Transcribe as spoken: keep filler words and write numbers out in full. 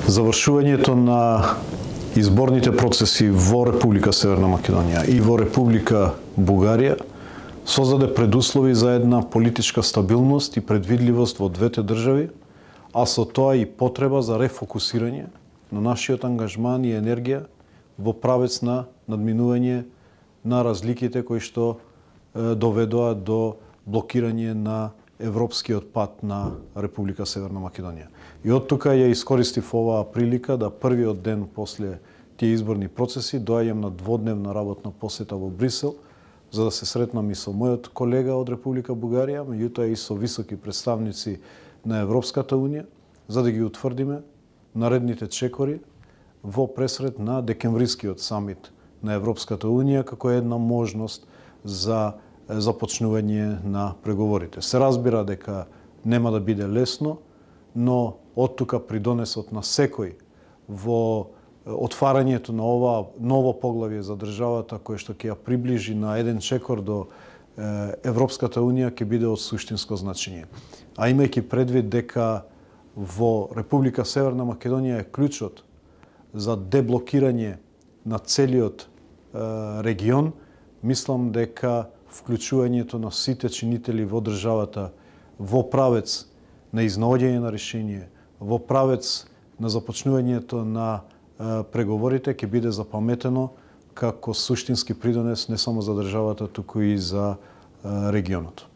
Завршувањето на изборните процеси во Република Северна Македонија и во Република Бугарија создаде предуслови за една политичка стабилност и предвидливост во двете држави, а со тоа и потреба за рефокусирање на нашиот ангажман и енергија во правец на надминување на разликите кои што е, доведоа до блокирање на европскиот пат на Република Северна Македонија. И од тука ја искористив оваа прилика да првиот ден после тие изборни процеси доаѓам на дводневна работна посета во Брисел, за да се сретнам и со мојот колега од Република Бугарија, меѓутоа и со високи представници на Европската Унија, за да ги утврдиме наредните чекори во пресрет на декемврискиот самит на Европската Унија како една можност за започнување на преговорите. Се разбира дека нема да биде лесно, но од тука придонесот на секој во отварањето на ова ново поглавје за државата кое што ќе ја приближи на еден чекор до Европската Унија ќе биде од суштинско значење. А имајќи предвид дека во Република Северна Македонија е клучот за деблокирање на целиот регион, мислам дека вклучувањето на сите чинители во државата во правец на изнаоѓање на решение, во правец на започнувањето на преговорите ќе биде запаметено како суштински придонес не само за државата, туку и за регионот.